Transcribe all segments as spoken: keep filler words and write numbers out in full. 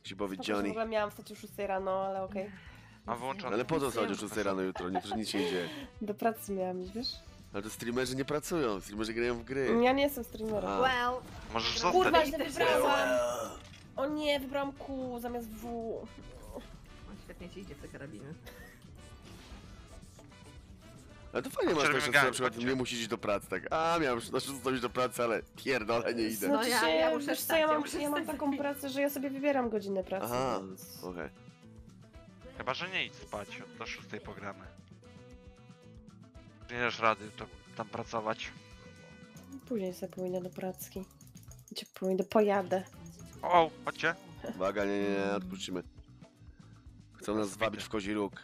Ci powiedzieć Spoko, że w Johnny. ogóle miałam wstać o szóstej rano, ale okej. Ma wyłączony. Ale po co wstać o szóstej rano jutro? Nie, to nic się nie dzieje. Do pracy miałam iść, wiesz? Ale to streamerzy nie pracują, streamerzy grają w gry. Ja nie jestem streamerem. A. Well, Możesz Kurwa, zostać. źle wybrałam! O nie, wybrałam Q zamiast W. o, świetnie ci idzie w te karabiny. Ale to fajnie masz tak, że Przerwimy na przykład gang, nie musisz iść do pracy, tak. A, miałem na szóstą iść do pracy, ale pierdolę, nie idę. No Znaczy ja- się, ja muszę wiesz co, wstać, ja ja mam, muszę ja mam wstać. taką pracę, że ja sobie wybieram godzinę pracy, Aha, więc... okej. Chyba, że nie idź spać, do szóstej pogramy. Nie dasz rady to tam pracować. Później sobie pójdę do pracki. Gdzie pójdę? Pojadę. O, chodźcie. Uwaga, nie, nie, nie, odpuścimy. Chcą nas zwabić w kozi róg.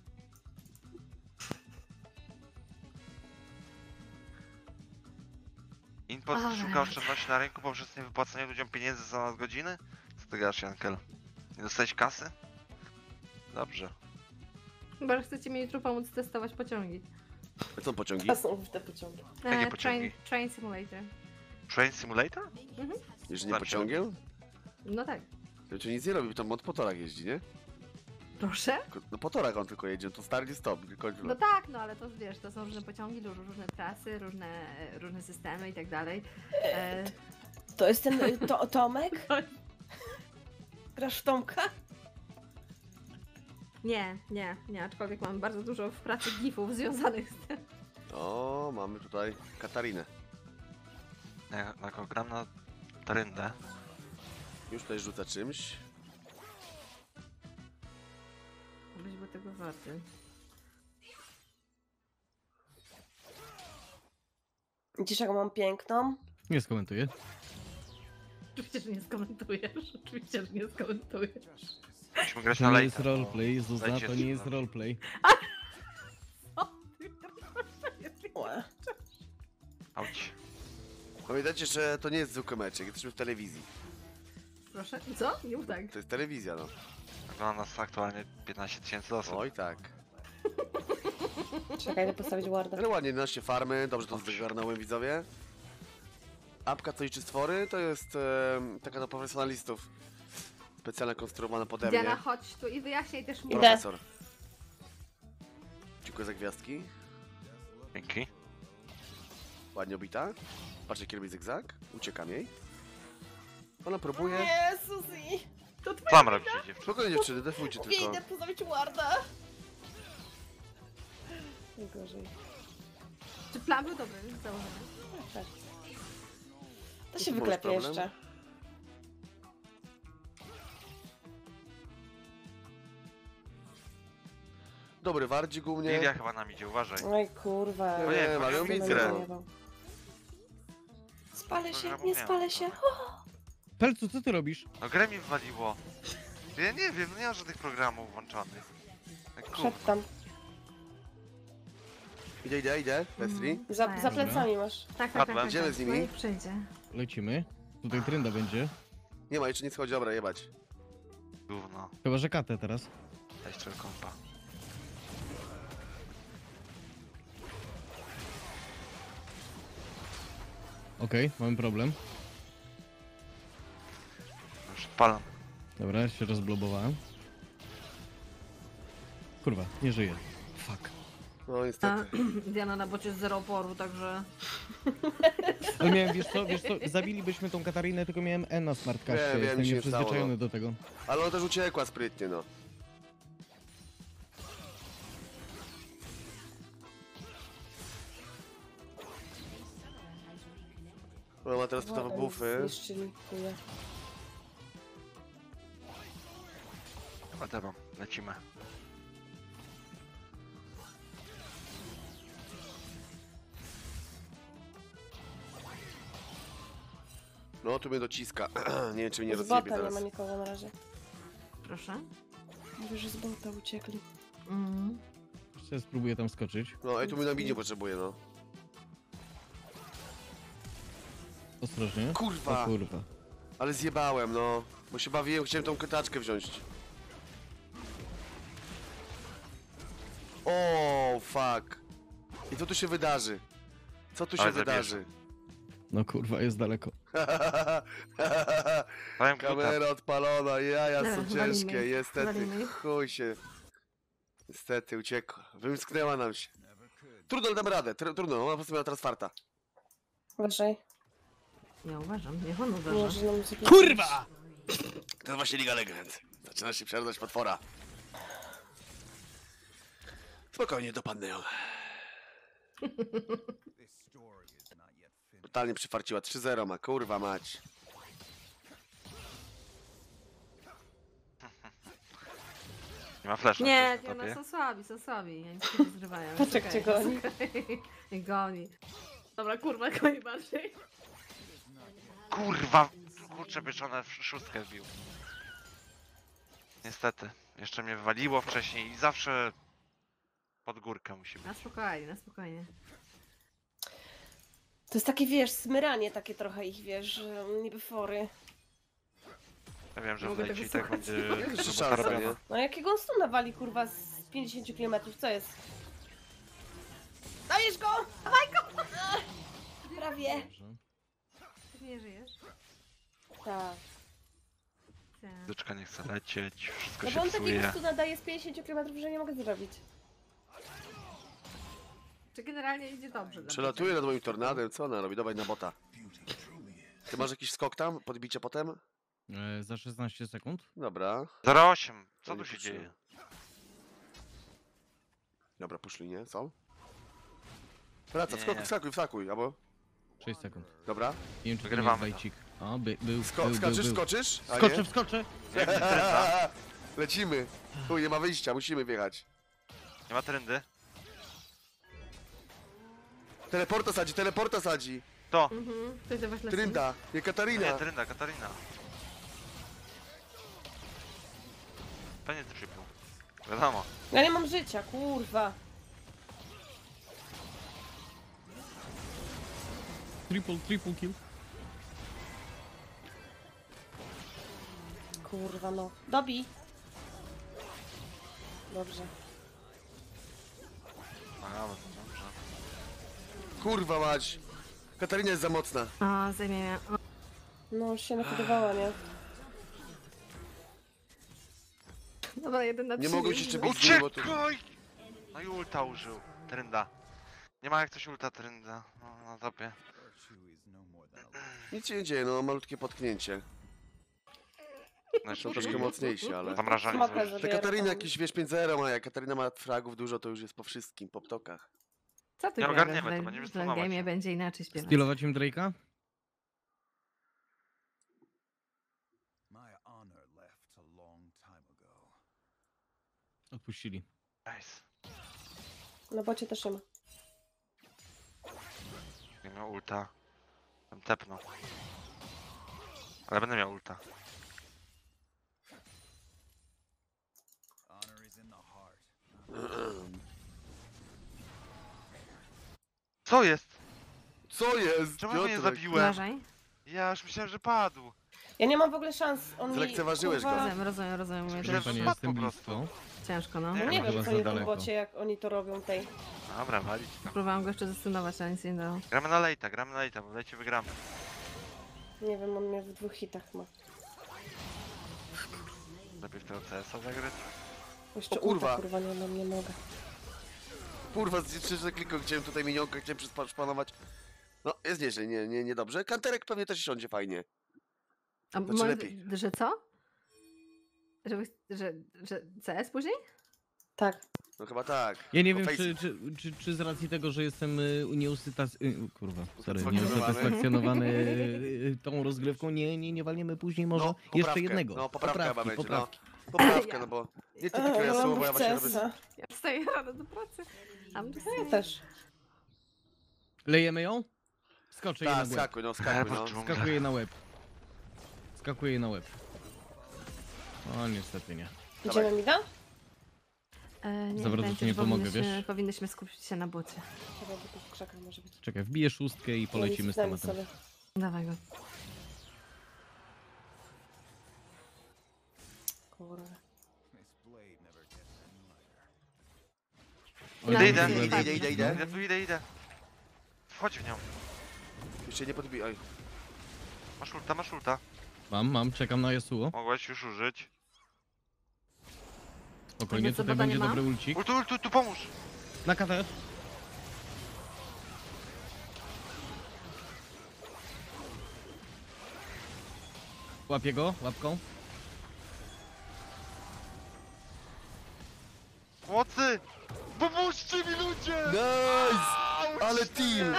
Input Alright. szuka oszczędności na rynku poprzez niewypłacanie ludziom pieniędzy za nadgodziny? Co ty gadasz, Jankel? Nie dostałeś kasy? Dobrze. Chyba, że chcecie mi jutro pomóc testować pociągi. A co pociągi? A są w te pociągi. Jakie E, pociągi? train, train Simulator. Train Simulator? Mhm. Jeżeli nie Znaczy- pociągiem? No tak. To ci nic nie robi, bo tam od po torach jeździ, nie? Proszę? Tylko- No po torach on tylko jedzie, to stary stop, kończy. No tak, no ale to wiesz, to są różne pociągi, róż- różne trasy, różne, różne systemy i tak dalej. E, To jest ten y, to, Tomek? Grasz w Tomka? nie, nie, nie, aczkolwiek mam bardzo dużo w pracy gifów związanych z tym. O, mamy tutaj Katarinę. Ja jako gram na Taryndę. Już tutaj rzuca czymś. Byś był tego warty. Widzisz, jaką mam piękną? Nie skomentuję. Oczywiście, że nie skomentujesz. Oczywiście, że nie skomentujesz. Musimy grać To na nie lejka. jest roleplay, Zuzna, Dajcie to nie jest strzał. roleplay. Łe. Auć. Pamiętajcie, że to nie jest zwykły meczek, jesteśmy w telewizji. Proszę? Co? Nie mów tak. To jest telewizja, no. Wygląda nas aktualnie piętnaście tysięcy osób. Oj tak. Czekaj, idę postawić warda. Ale ładnie, jedenaście farmy, dobrze to zgarnąłem widzowie. Apka co liczy stwory, to jest e, taka do profesjonalistów. Specjalnie konstruowana pode mnie. Diana, chodź tu i wyjaśniaj też mi. Idę. Profesor. Dziękuję za gwiazdki. Dzięki. Ładnie obita. Patrz jaki robi zygzak. Uciekam jej. Ona próbuje. Nie, Suzy! To Co twoja mam robić, dziewczyny? Spokojnie dziewczyny, defujcie Mówię, tylko. idę postawić warda. Najgorzej. Czy plan był dobry? Założony. Tak. To się Masz wyklepie problem? jeszcze. Dobry wardzik u mnie. Lilia chyba nam idzie, uważaj. Oj kurwa. Nie, O nie, nie, ale ale ją ją widzę. widzę. Spalę się, Programu nie nie ma. spalę się. Pelcu, co ty robisz? No grę mi wywaliło. Ja nie wiem, nie mam żadnych programów włączonych. Jak gówno. Przed tam. Idę, idę, idę. Leslie. Za, za plecami masz. Tak, tak, tak. Padłem. tak, Idziemy tak. z nimi? No i przyjdzie. Lecimy. Tutaj trynda będzie. Nie ma, jeszcze nic chodzi, dobra, jebać. Gówno. Chyba, że katę teraz. Daj cztery kompa. Okej, mamy problem. Już odpalam. Dobra, się rozblobowałem. Kurwa, nie żyje. Fuck. No A, niestety. Diana na bocie z zero oporu, także... Ale miałem, wiesz co, wiesz co, zabilibyśmy tą Katarinę, tylko miałem E na smartcastie. Wiem, wiem, Jestem mi się nieprzyzwyczajony stało, no. do tego. Ale ona też uciekła sprytnie, no. Ona ma teraz gotowe bufy. Zniszczyli. Chuja. Chyba tebą. Lecimy. No, tu mnie dociska. Nie wiem, czy mnie nie Z rozjebie bota nie teraz. ma nikogo na razie. Proszę. Mówię, że z bota uciekli. Mm. Jeszcze spróbuję tam skoczyć. No, ej, tu mnie na binie potrzebuje, no. Ostrożnie. Kurwa! O kurwa. Ale zjebałem, no. Bo się bawiłem, chciałem tą kataczkę wziąć. O, fuck. I co tu się wydarzy? Co tu się Ale zabierze. wydarzy? No kurwa, jest daleko. Dałem gluta. Kamera odpalona, jaja Dobra, są walimy. ciężkie, niestety, Walimy. chuj się. Niestety, uciekła, wymsknęła nam się. Trudno, ale damy radę, tr trudno, ona po prostu miała teraz farta. Uważaj. Ja uważam, niech on uważa. Może nam muzykę- Kurwa! To właśnie Liga Legend. Zaczyna się przerodzać potwora. Spokojnie, dopadnę ją. Totalnie przyfarciła, trzy zero ma, kurwa mać. Nie ma flasha. Nie, ktoś nie, na one topie. są słabi, są słabi. Ja nic nie zgrywają. Patrz, jak cię goni. Nie goni. Dobra, kurwa, goni bardziej. Kurwa! Kurczę pieczone w szóstkę wbił. Niestety. Jeszcze mnie wywaliło wcześniej i zawsze pod górkę musi Na być. spokojnie, na spokojnie. To jest takie, wiesz, smyranie takie trochę ich, wiesz, że niby fory. Ja wiem, że Nie w mogę lejcie i tego tak słuchać. będzie Jest robota szansa, robiona. nie? No jakiego on stuna wali, kurwa, z pięćdziesięciu kilometrów, co jest? Dajesz go! Dawaj go! Ach, prawie. Ty nie żyjesz? Tak. Tak. Dyczka nie chce lecieć, wszystko No się bo on takiego psuje. stuna daje z pięćdziesięciu kilometrów, że nie mogę zrobić. Czy generalnie idzie dobrze? dla Przelatuje mnie? nad moim tornadem, co ona robi? Dawaj na bota. Ty masz jakiś skok tam? Podbicie potem? E, za szesnaście sekund? Dobra. zero osiem. Co To tu nie się potrzebuję. dzieje? Dobra, puszli, nie? Co? Wraca, Nie, wskakuj, nie. wskakuj, wskakuj, albo... sześć sekund. Dobra. Nie wiem, czy to nie jest Wygrywamy to. bajcik. O, by, był, Sko był, był, skoczysz, był. skoczysz? A Skoczę, nie? wskoczę! Nie, nie, trynda. Lecimy. Chuj, nie ma wyjścia, musimy wjechać. Nie ma trendy. Teleporta sadzi, teleporta sadzi. To! Mhm, ktoś do was leci. Trynda, nie Nie, Katarina. trynda, Katarina. Pewnie ty przypił. Wiadomo. Ja nie mam życia, kurwa. Triple, triple kill. Kurwa, no. Dobi. Dobrze. A, no to dobrze. Kurwa mać. Katarina jest za mocna. O, zajmie mnie. O, No, już się nakodowała, nie? dobra, jeden na Nie trzy. mogą się jeszcze bić z nim, bo to... Uciekaj! No i ulta użył. Trynda. Nie ma jak coś ulta trynda. No, na topie. Nic się nie dzieje, no malutkie potknięcie. Znaczy, Są troszkę mocniejsi, ale... zamrażanie Smoka złożyć. Ta zabiera. Katarina jakiś, wiesz, pięć zero ma, jak Katarina ma fragów dużo, to już jest po wszystkim, po ptokach. Co ty Nie gadasz? ogarniemy, to W- będziemy W stunować. game będzie inaczej śpiewać. Stylować im Drake'a? My honor left a long time ago. Odpuścili. Nice. No bocie też nie ma. Nie miał ulta. Bym tepnął. Ale będę miał ulta. Honor is in the heart. Co jest? Co jest? Czemu mnie nie Piotrek? zabiłem? Uważaj. Ja już myślałem, że padł. Ja nie mam w ogóle szans. On mi, Zlekceważyłeś go. kurwa, Rozumiem, rozumiem, rozumiem. Mówię, Myślałem, to Że że nie spadł jestem po prostu. blisko. ciężko, no. Nie No wiem, nie chyba wiem, za co oni w daleko. bocie, jak oni to robią tej. Dobra, walić to. Próbowałam go jeszcze zastunować, ale nic nie dało. Gramy na lejta, gramy na lejta, bo w lejcie wygramy. Nie wiem, on mnie w dwóch hitach ma. Lepiej w tego C S a zagrać. Jeszcze O kurwa. ulta, kurwa, nie mam, nie mogę. Kurwa, z trzy kliknął, chciałem tutaj minionkę, chciałem przyspanować. No, jest nieźle, nie, nie, niedobrze. Kanterek pewnie też siądzie fajnie. A Znaczy może- lepiej. Że co? Żeby, że, że C S później? Tak. No chyba tak. Ja nie Bo wiem, face- czy, czy, czy, czy z racji tego, że jestem y, nieusytas... Y, kurwa, sorry, Usatysfakcjonowany. nieusatysfakcjonowany y, tą rozgrywką, nie, nie, nie walniemy później może No, jeszcze poprawkę. jednego. No, poprawka chyba poprawki, będzie, no. poprawki. Poprawkę, no bo... Nie ty A, tylko ja ja mam słowo, ja w właśnie C S robię... a. Ja wstaję rano do pracy. A my Ja też. Lejemy ją? Skoczę jej na Tak, łeb. skakuj, no, skakuj, Herbert no. dżungla. Skakuję na łeb. Skakuję na łeb. O, niestety nie. Idziemy mi da? E, nie, Za bardzo wydaje ci mi nie się, że pomogę, powinnyśmy- wiesz? Powinnyśmy skupić się na bocie. Chyba by tu w krzakach może być. Czekaj, wbiję szóstkę i polecimy z Damy tematem. sobie. Dawaj go. Kurwa. This blade never gets any lighter. Oj, Idę, dobrze, idę, dobrze. idę, idę, idę. Idę tu, idę, idę. Wchodź w nią. Już się nie podbijaj. Masz ulta, masz ulta. Mam, mam, czekam na Yasuo. Mogłeś już użyć. Spokojnie, Jakby co, tutaj bada nie będzie ma? dobry ulcik. Ultu, ultu, tu pomóż! Na K T. Łapię go, łapką. Mocy! Pomóżcie mi ludzie! Nice! Auć, Ale team!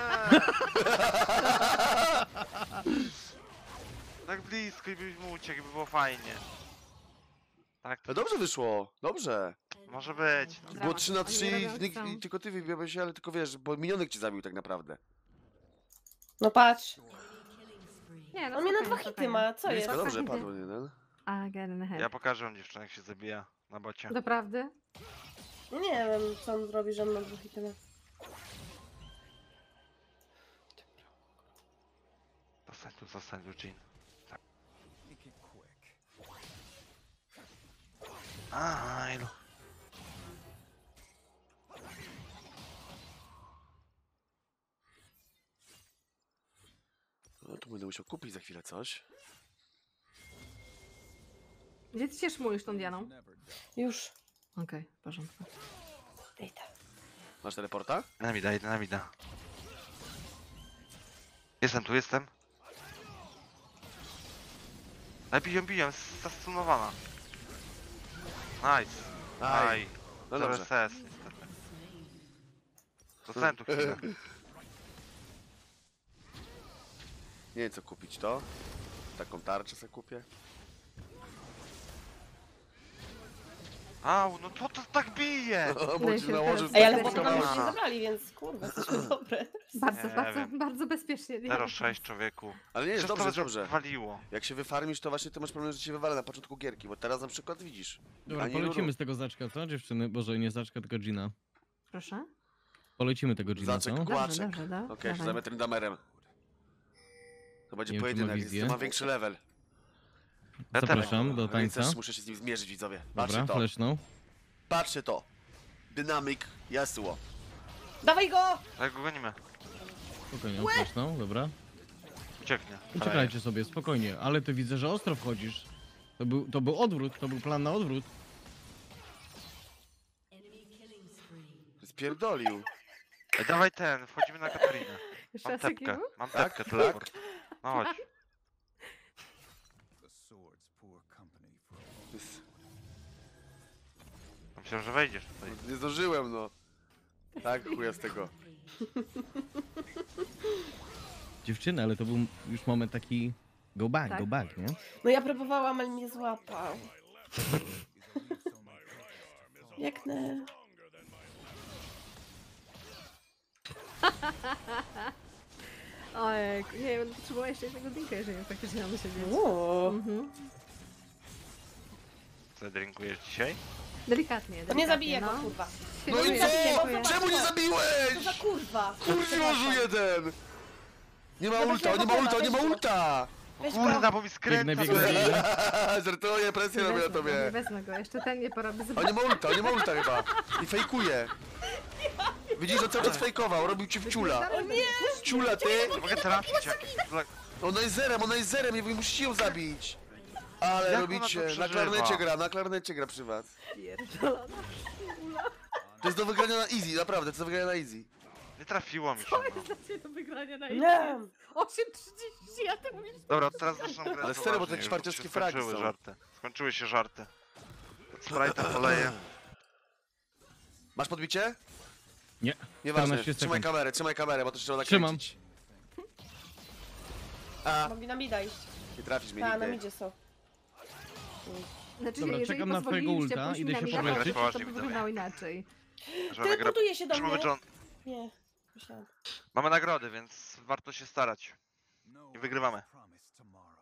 Tak blisko i byś mu uciekł, by było fajnie. Tak, No dobrze wyszło, dobrze. może być. No. Było Dramat. trzy na Oni trzy nie i, robią nikt- co chcą. i tylko ty wybiegłeś, ale tylko wiesz, bo minionek ci zabił tak naprawdę. No patrz. Nie, no On mnie na spokojnie, dwa hity spokojnie. ma, co jest? Blisko, dobrze Hity. padło, nie? No. A, get in the head. Ja pokażę wam dziewczynę, jak się zabija na bocie. Doprawdy? Nie wiem, co on zrobi, że on ma dwa hity ma. Zostań tu, zostań tu, Jean. Make it quick. Aj, no. No tu będę musiał kupić za chwilę coś. Gdzie ty się szmujesz tą Dianą? Never done. Już. Okej, w porządku. Idę. Masz teleporta? Na mida, idę na mida. Jestem tu, jestem. Ale biję, biję, zastunowana. Nice. Aj. Aj. No Zero dobrze. S S, niestety. Zostałem tu chwilę. Nie wiem co kupić, to? Taką tarczę sobie kupię. Au, no to to tak bije! O, No bo i ci się nałożył teraz- Ej, ale Ej, potem ale- już nie zabrali, więc kurwa, jesteśmy dobre. Bardzo, Nie bardzo, wiem. bardzo bezpiecznie. zero sześć człowieku. Ale nie, jest Przez to, dobrze, że dobrze. waliło. Jak się wyfarmisz, to właśnie ty masz problem, że ci wywala na początku gierki, bo teraz na przykład widzisz. Dobra, Ani polecimy ruru. z tego zaczka, co dziewczyny? Boże, nie zaczka, tylko Gina. Proszę? Polecimy tego Gina, Zaczek co? kła- Dobrze, Kłaczek. dobrze, do. Okej, się dawaj. zajmę tym damerem. To będzie Nie wiem, czy ma pojedynek, więc wizję. to ma większy level. Ja też. Zapraszam do tańca. Więc muszę się z nim zmierzyć, widzowie. Patrzcie Dobra, to. fleszną. Patrzcie to. Dynamik Yasuo. Dawaj go! Tak go gonimy. Spokojnie, fleszną, dobra. Ucieknie. Uciekajcie sobie, spokojnie, ale ty widzę, że ostro wchodzisz. To był, to był odwrót, to był plan na odwrót. Spierdolił. Ej, dawaj ten, wchodzimy na Katarinę. Jeszcze Mam raz tepkę, jakiego? mam Tak, tepkę, teleport. No chodź. The sword's poor company for a Jest- Myślałem, że wejdziesz tutaj. Nie zdążyłem, no. Tak, chuja z tego. Dziewczyny, ale to był już moment taki... Go back, Tak? go back, nie? No ja próbowałam, ale mnie złapał. Jak nie? Ojej, nie wiem, potrzebuję jeszcze jednego drinka, jeżeli faktycznie mamy siedzieć. Uuu. Mhm. Co drinkujesz dzisiaj? Delikatnie, To delikatnie, nie zabiję no. go, kurwa. No i Dziękuję, co? dziękuję. Czemu nie Co zabiłeś? za kurwa? Kurwiorzu jeden! Nie ma No ulta, weź nie ma go, ulta, weź nie ma go. ulta! Weź Kurna, go. bo mi skręca. Biegnę, to biegnę, jest. biegnę. Żartuję, presję robię na Wezmę go, nie tobie. wezmę go, jeszcze ten nie porobi. On nie ma ulta, on nie ma ulta chyba. I fejkuje. Widzisz, że cały czas fejkował, robił ci w ciula. O nie! Ciula ty! Nie mogę trafić jakiś blak. Ona jest zerem, ona jest zerem, nie musicie ją zabić. Ale Jak ona to robicie, na przeżywa? klarnecie gra, na klarnecie gra przy was. Pierdolona. To jest do wygrania na easy, naprawdę, to jest do wygrania na easy. Nie trafiło mi się. To No. jest dla ciebie do wygrania na Nie. osiem trzydzieści, a ty mówisz... Dobra, teraz zaczynam grać. Ale serio, bo poważnie, te już szwarciarskie się fragi skończyły są. żarty. Skończyły się żarty. Sprite'a poleję. Masz podbicie? Nie. Nieważne, czternaście trzymaj sekund. kamerę, trzymaj kamerę, bo to trzeba Trzymam. nakręcić. A, Mogli na mida iść. nie trafisz mnie Ta, na nigdy. midzie są. Znaczy, Dobra, jeżeli czekam na twojego pozwoliliście ulta, pójść idę mi się na poleczyć. mida, to Poważnie by widzowie. wyglądało inaczej. Żeby gra... Teleportuje się do Żeby mnie. John... Nie. Myślałam. Mamy nagrody, więc warto się starać. no I wygrywamy. promise tomorrow.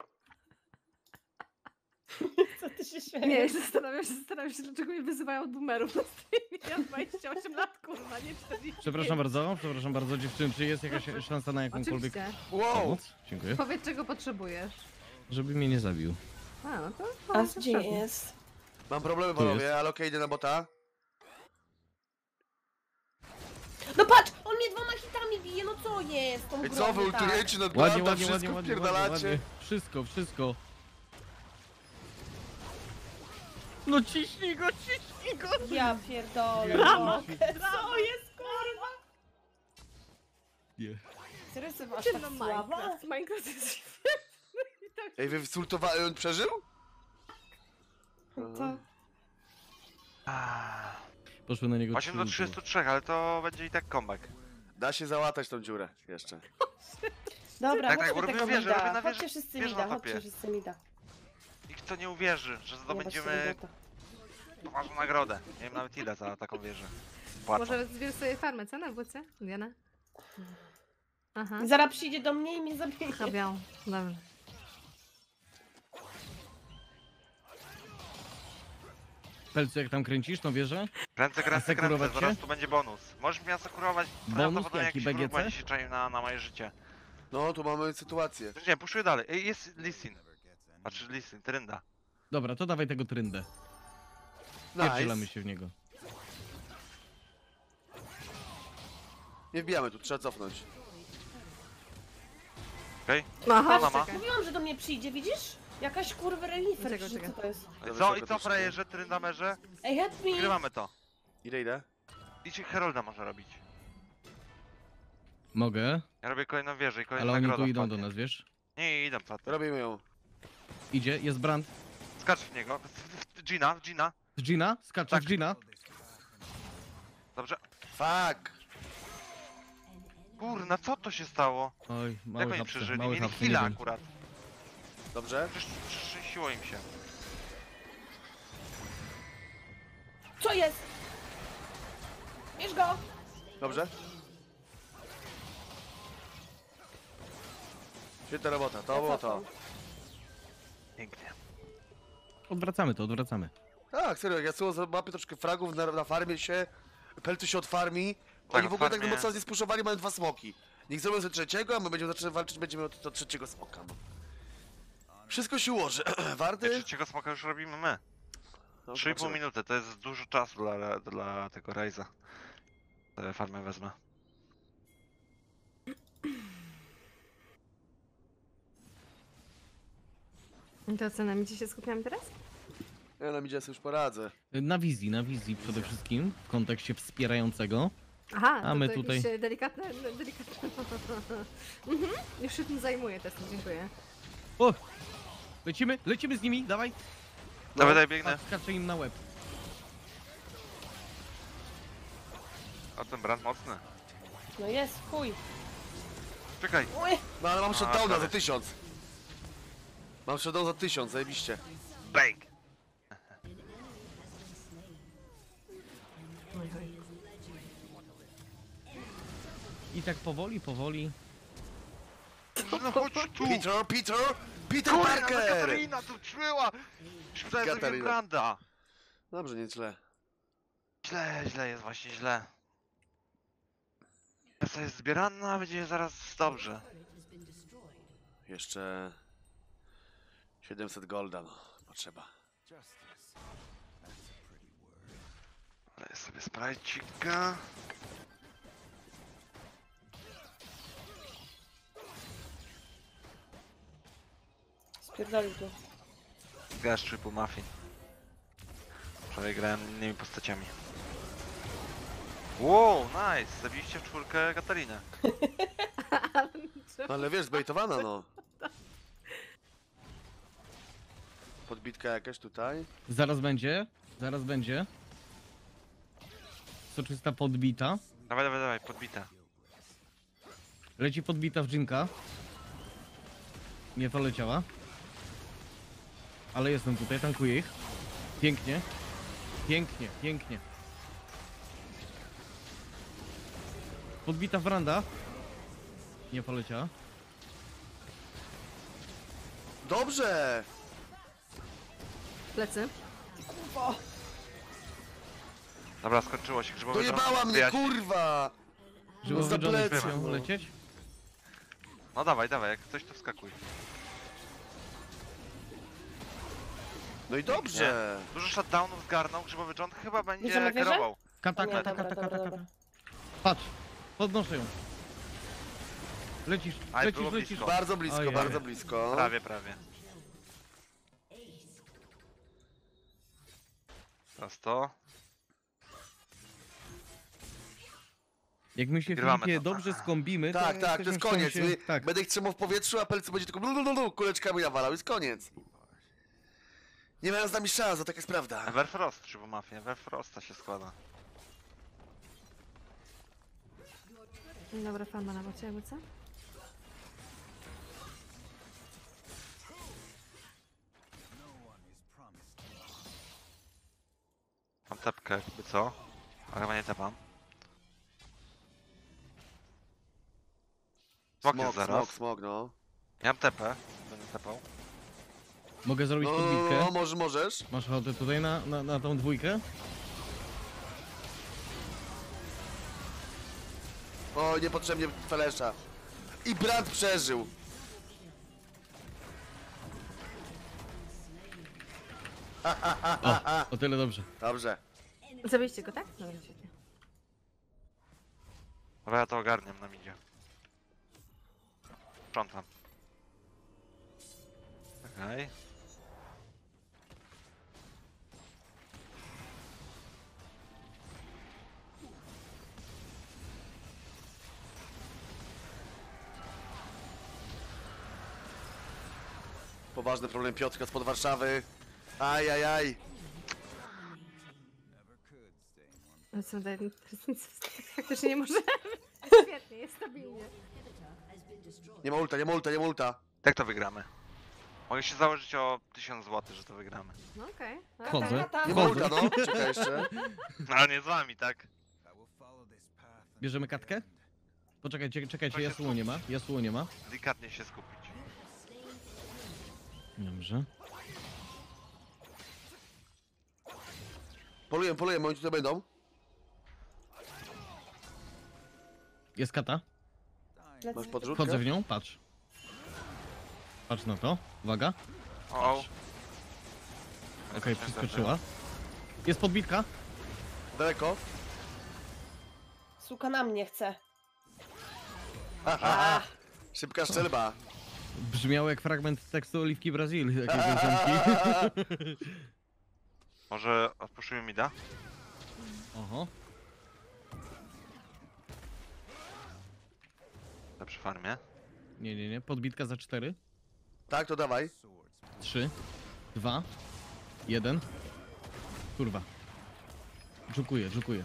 Co ty się Nie, śmiejesz? zastanawiam się, zastanawiam się, dlaczego mnie wyzywają od boomerów na streamie. Ja mam dwadzieścia osiem lat, kurwa, nie czterdzieści. Przepraszam bardzo, przepraszam bardzo, dziewczyny, czy jest jakaś szansa na jakąkolwiek Oczywiście. Wow! pomoc? Dziękuję. Powiedz, czego potrzebujesz. Żeby mnie nie zabił. A, no to... A to gdzie pewnie. jest? Mam problemy, Tu jest. panowie, ale okej, idę na bota. No patrz! On mnie dwoma hitami mi bije, no co jest? Tą Ej, grą co wy nie tak. ultujecie nad Ładnie, Granda, ładnie, ładnie, wszystko ładnie, ładnie, wpierdalacie? ładnie. Wszystko, wszystko. No ciśnij go, ciśnij go! Ja pierdolę. Brawo. no. Co jest, kurwa? Nie. Serio, jestem aż Czy tak no słaba? Minecraft? Minecraft jest świetny i tak Ej, wy wsultowali, on przeżył? To... Ah, Poszły na niego osiem do trzy trzydziestu trzech, ale to będzie i tak comeback. Da się załatać tą dziurę jeszcze. Dobra, Tak, tak, chodźmy robimy tego wieżę, robimy mida. na wieżę- Chodźcie wszyscy wieżę mida, na topie. chodźcie wszyscy mida. Nikt to nie uwierzy, że Nie, zdobędziemy bez poważną nagrodę. Nie wiem nawet ile za taką wieżę. Płacą. Może zbierz sobie farmę, co na W C? Diana? Aha. Zaraz przyjdzie do mnie i mnie zabije. Chabiał. Dobrze. Pelcu, jak tam kręcisz, tą wieżę? Kręcę, kręcę, kręcę, Asekurować się? zaraz tu będzie bonus. Możesz mnie asekurować, Bonus? prawdopodobnie Jaki, jakiś B G wróg C? będzie się czaił na, na moje życie. No, tu mamy sytuację. Nie, puszuję dalej. Ej, jest Lisin. Znaczy Lisin, Trynda. Dobra, to dawaj tego tryndę. Pierdzielamy Nice. się w niego. Nie wbijamy tu, trzeba cofnąć. Okej? Aha, Ona ma. czekaj. Mówiłam, że do mnie przyjdzie, widzisz? Jakaś kurwa renifer, Czekaj, czy czekaj. co to jest? Okay. Dobra, Co? czekaj I co troszkę. frajerze, Tryndamerze? Ej, help me! Wygrywamy to. Ile, ile? I ci Herolda może robić. Mogę, Ja robię kolejną wieżę i kolejną ale oni nagrodę tu idą do wpadnie. nas, wiesz? Nie, idę co ty. Robimy ją. Idzie, jest Brand. Skacz w niego. W- w- Gina, w Gina. Z Gina? Skacze Tak. z Gina? Dobrze. Fuck! Kurna, co to się stało? Oj, Jak mały oni hapsy, przeżyli? mały Mieli hapsy, nie chwilę wiem. akurat. Dobrze? Przecież przeszczęściło im się. Co jest? Bierz go! Dobrze? Świetna robota, to Ja było cofam. to. Pięknie. Odwracamy to, odwracamy. Tak, serio, jak ja sobie złapię troszkę fragów na, na farmie się, Peltu się od farmi, Tak, oni w ogóle tak farmie- na mocno nie spuszowali, mają dwa smoki. Niech zrobią sobie trzeciego, a my będziemy zaczynać walczyć, będziemy od do trzeciego smoka. No. Wszystko się ułoży. Wardy? Trzeciego smoka już robimy my. No, trzy i pół zobaczymy. minuty, to jest dużo czasu dla, dla tego Raze'a. Tę farmę wezmę. I to co, na midzie się skupiamy teraz? Ja na midzie sobie już poradzę. Na wizji, na wizji przede wszystkim, w kontekście wspierającego. Aha, A to, my to tutaj- jakieś e, delikatne, delikatne. Mhm, już się tym zajmuję, też dziękuję. O! Lecimy, lecimy z nimi, dawaj! Dawaj, daj, biegnę. Tak, skaczę im na łeb. A ten brand mocny. No jest, chuj. Czekaj. Uj, No ale mam A, shutdowna sorry. za tysiąc. Mam shutdown za tysiąc, zajebiście. Bang! Oj, oj. I tak powoli, powoli. No chodź tu! Peter, Peter! Peter Kurna, no Parker! Katarina tu czuła! Myślałem, że Katarina. Branda. Dobrze, nie źle. Źle, źle jest właśnie źle. Kasa jest zbierana, będzie zaraz dobrze. Jeszcze... siedemset golda, no. Potrzeba. Justice. That's a pretty word. Ale sobie sprajcika. spierdolił tu. Gasz triple muffin. Wczoraj grałem innymi postaciami. Wow, nice! Zabiliście w czwórkę Katarinę. No ale wiesz, zbejtowana, no. Podbitka jakaś tutaj. Zaraz będzie, zaraz będzie. Soczysta podbita. Dawaj, dawaj, dawaj, podbite. Leci podbita w dżinka. Nie to leciała. Ale jestem tutaj, tankuję ich. Pięknie. Pięknie, pięknie. Podbita Franda. Nie poleciała. Dobrze! Plecy. Kurwa. Dobra, skończyło się, grzybowy Dojebała drąg, mnie, zbijać. kurwa! Żeby za Johnny plecy, chciał no. lecieć. No dawaj, dawaj, jak coś to wskakuj. No i dobrze! Dużo shutdownów zgarnął, grzybowy John chyba będzie Bierzemy wieżę? kierował. Kata, Nie, kata, dobra, kata, dobra, kata, dobra. kata. Patrz, podnoszę ją. Lecisz, Aj, lecisz, było lecisz. blisko. Bardzo blisko, Ojej. bardzo blisko. Prawie, prawie. Teraz to. Jak my się Wygrywamy Filipie to. dobrze skombimy, to Tak, tak, to jesteśmy jest w koniec. sensie- My, Tak. Będę ich trzymał w powietrzu, a Pelcy będzie tylko blu, blu, blu, blu, kuleczkami nawalał, jest koniec. Nie mają z nami szans, to tak jest prawda. Everfrost, czy po mafii? Everfrosta się składa. Dobra, fan ma na bocie, jakby co? Mam tepkę, jakby co? Ale chyba nie tepam. Smok jest Smok, zaraz. smok, smok, no. Ja mam tepę, będę tepał. Mogę zrobić No, podbitkę? może, możesz. Masz ochotę tutaj na, na, na tą dwójkę? O, niepotrzebnie Felesza. I Brand przeżył. O, o tyle dobrze. Dobrze. Zabiliście go, tak? Dobra, świetnie. Dobra, ja to ogarniam na midzie. Sprzątam. Okej. Poważny problem Piotrka spod Warszawy. Aj, aj, aj. No co, daj, faktycznie nie może. Świetnie, jest stabilnie. Nie ma ulta, nie ma ulta, nie ma ulta. Jak to wygramy? Mogę się założyć o tysiąc złotych, że to wygramy. No okej. Okay. Chodzę. Nie ma Chodzę. ulta, no. Czekaj jeszcze. No ale nie z wami, tak? I will follow this path. Bierzemy katkę? Poczekajcie, czekajcie, To się Yasuo nie ma, Yasuo nie ma. Delikatnie się skupić. Dobrze. Poluję, poluję, oni tutaj będą. Jest kata. Masz podrzutkę? Wchodzę w nią, patrz. Patrz na to, uwaga. O, o. Okej, przeskoczyła. Jest podbitka. Daleko. Suka na mnie chce. Haha. Szybka strzelba. Brzmiało jak fragment tekstu Oliwki Brazil, jakiej piosenki. Może odpuszczujmy mida? Oho. To przy farmie. Nie, nie, nie, podbitka za cztery. Tak, to dawaj. Trzy, dwa, jeden. Kurwa. Dżukuję, dżukuję.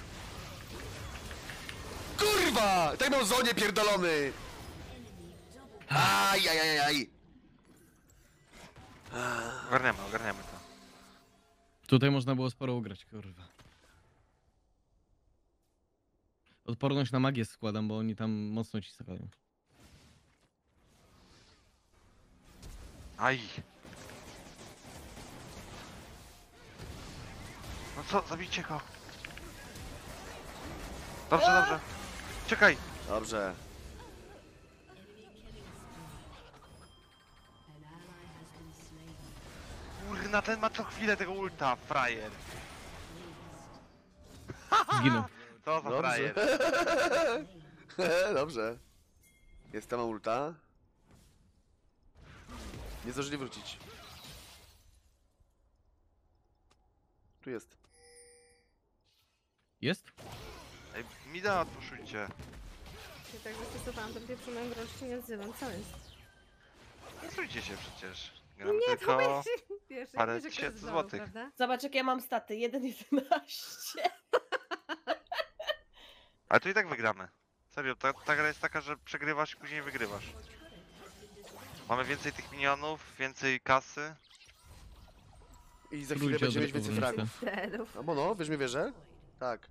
Kurwa! Tak miał w zonie pierdolony! Aj, aj, aj, aj. Ogarniamy, ogarniamy to. Tutaj można było sporo ugrać, kurwa. Odporność na magię składam, bo oni tam mocno ci stakają. Aj! No co, zabijcie go! Dobrze, dobrze. Czekaj! Dobrze. Kurna, ten ma co chwilę tego ulta, frajer. Zginął. Co za Dobrze. frajer. Dobrze. Jest tam ulta. Nie zdążyli wrócić. Tu jest. Jest? Ej, mida odpuszczujcie. Ja tak wystosowałam ten pieprzoną grąż, się nie odzywam, co jest? Nie stójcie się przecież. Gramy Nie, tylko... to wiesz, parę jak wiesz, jak to tysięcy jest znowu, złotych. prawda? Zobacz, jakie ja mam staty. jeden jedenaście. Ale to i tak wygramy. Serio, ta, ta gra jest taka, że przegrywasz i później wygrywasz. Mamy więcej tych minionów, więcej kasy. I za chwilę Trójcie będziemy mieć od więcej razu. fragów. Sterów. No bo no, wiesz mi wierzę? Tak.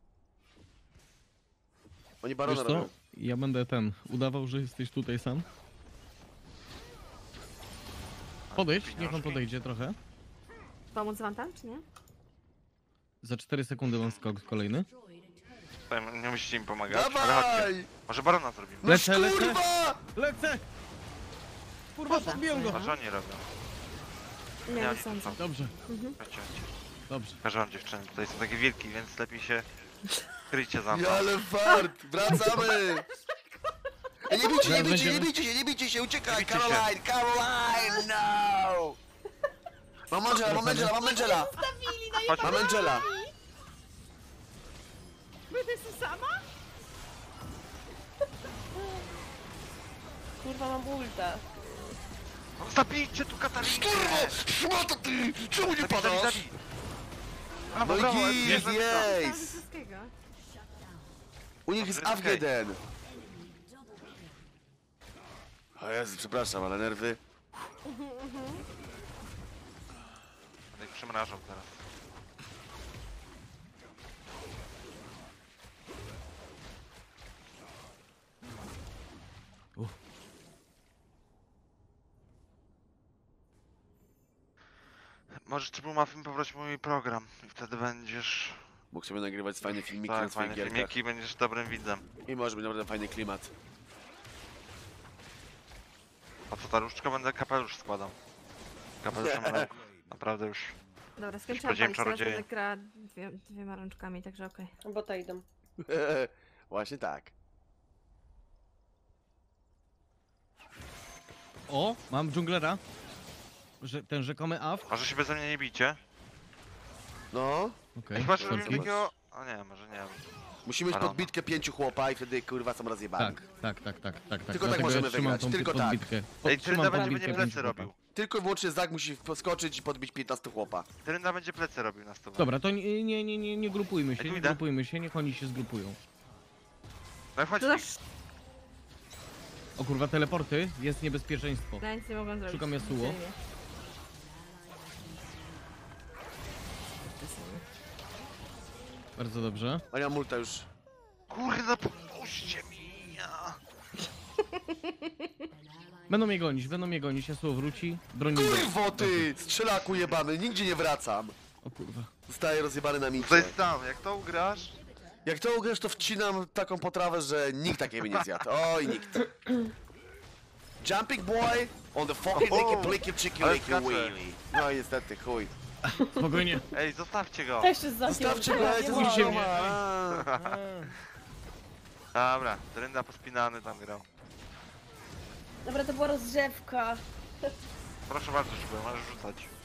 Oni Wiesz barona co? robią. Ja będę ten, udawał, że jesteś tutaj sam. Podejdź, niech on Pieniążki. podejdzie trochę. Pomóc wam tam, czy nie? Za cztery sekundy mam skok kolejny. Powiem, nie musicie im pomagać, ale chodźcie. Dawaj! Może barona zrobimy. No Lecę, lecę. kurwa! Lecę! Kurwa, podbiłem go! A że oni robią. Nie, Nie, nie oni sądzę. są. Dobrze, Chodźcie, chodźcie. dobrze. Każą dziewczyny tutaj są takie wilki, więc lepiej się kryjcie za mną. Ja, ale fart! Wracamy! Ej, nie bijcie, nie Zaraz bijcie, nie będziemy- bijcie się, nie bijcie się, uciekaj! Nie bijcie się. Caroline, Caroline, no! Mam Angela, mam Angela, mam Angela! Chodź, Mam Angela! Jestem sama? Kurwa, mam ulta. zabijcie tu Katarinę! Kurwo! Szmato ty! Czemu nie Zabij, zabij, padasz? zabij! A, No brawo, i jest, jest, jest, Tak, jest! wszystkiego. U nich jest Dobrze, jest okej. Afgeden! O Jezu, przepraszam, ale nerwy. Jak przymrażam teraz. Uff. Możesz Triple Muffin pobrać mój program i wtedy będziesz... Mógł sobie nagrywać fajne filmiki na Tak, swoich fajne gierkach. filmiki, będziesz dobrym widzem. I może być naprawdę fajny klimat. A co ta różdżka? Będę kapelusz składał. Kapeluszem będę naprawdę już... Dobra, skończyłam powiedziałem palić, teraz czarodzieje. będę grała dwie, dwiema rączkami, także okej. Bo to idą. Właśnie tak. O, mam dżunglera. Że, ten rzekomy AF. Może się beze mnie nie bijcie? No, Okej, Chyba, że robimy sorki. takiego... A nie, może nie. musimy mieć Barona. podbitkę pięciu chłopa i wtedy kurwa są rozjebani. Tak, tak, tak, tak, tak, tak. tak Dlatego możemy ja trzymam wygrać, tą tylko tak. podbitkę. Po- Ej, trzymam Trynda będzie podbitkę mnie plecy pięciu robił. chłopa. Tylko i wyłącznie Zak musi poskoczyć i podbić piętnastu chłopa. Trynda będzie plecy robił na stówę. Dobra, to nie, nie, nie, nie, nie grupujmy się, Ej, tu nie idę. grupujmy się, niech oni się zgrupują. No i chodź, To Fix. O kurwa, teleporty, jest niebezpieczeństwo. Ja nic nie mogłam zrobić. Szukam Yasuo. Widzieli mnie. Bardzo dobrze. A ja multa już. Kurde, pomóżcie mi! ja. Będą mnie gonić, będą mnie gonić, Yasuo wróci, bronimy. Kurwo ty! Strzelaku jebany, nigdzie nie wracam. O kurwa. Zostaję rozjebany na To micie. jest tam, jak to ugrasz? Jak to ugrasz, to wcinam taką potrawę, że nikt takiej by nie zjadł. Oj, nikt. Jumping boy on the fucking O, licky blicky chicky ale licky skacze. wheelie. No niestety, chuj. Spokojnie. Ej, zostawcie go! Też się zakiem. Zostawcie go, ja nie to mogę. Zrzućcie mnie. Dobra, Trynda pospinany tam grał. Dobra, to była rozgrzewka. Proszę bardzo, żeby możesz rzucać.